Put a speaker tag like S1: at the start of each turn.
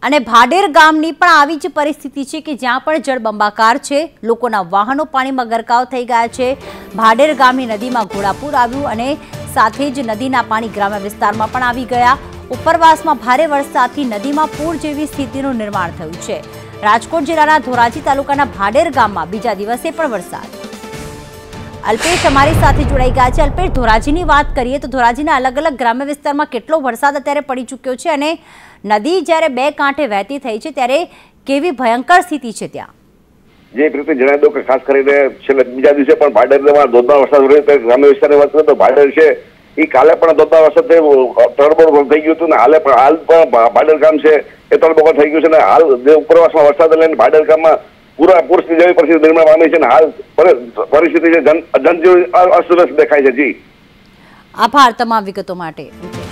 S1: અને ભાડેર ગામની પણ આવી જ પરિસ્થિતિ છે કે જ્યાં પણ જળબંબાકાર છે, લોકોના વાહનો પાણીમાં ગરકાવ થઈ ગયા છે। ભાડેર ગામની નદીમાં ઘોડાપૂર આવ્યું અને સાથે જ નદીના પાણી ગ્રામ્ય વિસ્તારમાં પણ આવી ગયા। ઉપરવાસમાં ભારે વરસાદથી નદીમાં પૂર જેવી સ્થિતિનું નિર્માણ થયું છે। રાજકોટ જિલ્લાના ધોરાજી તાલુકાના ભાડેર ગામમાં બીજા દિવસે પણ વરસાદ। અલ્પેશ અમારી સાથે જોડાઈ ગયા છે। અલ્પેશ, ધોરાજીની વાત કરીએ તો ધોરાજીના અલગ અલગ ગ્રામ્ય વિસ્તારમાં કેટલો વરસાદ અત્યારે પડી ચૂક્યો છે અને નદી જ્યારે બે કાંઠે વહેતી થઈ છે ત્યારે કેવી ભયંકર સ્થિતિ છે ત્યાં?
S2: જે રીતે જણાવી દઉં કે ખાસ કરીને છેલ્લા બીજા દિવસે પણ ભાડેરમાં ધોધમાર વરસાદ રહ્યો। ગ્રામ્ય વિસ્તારની વાત કરીએ તો ભાડેર છે એ કાલે પણ ધોધમાર વરસાદ તળબોળ થઈ ગયું હતું ને હાલ પણ ભાડેર ગામ છે એ તળબોળ થઈ ગયું છે ને હાલ જે ઉપરવાસમાં વરસાદ લઈને ભાડેર ગામમાં પૂરા પૂરથી જેવી પરિસ્થિતિ નિર્માણ પામી છે ને હાલ પરિસ્થિતિ જનજીવન અસ્તવ્યસ્ત દેખાય છે। જી,
S1: આભાર તમામ વિગતો માટે।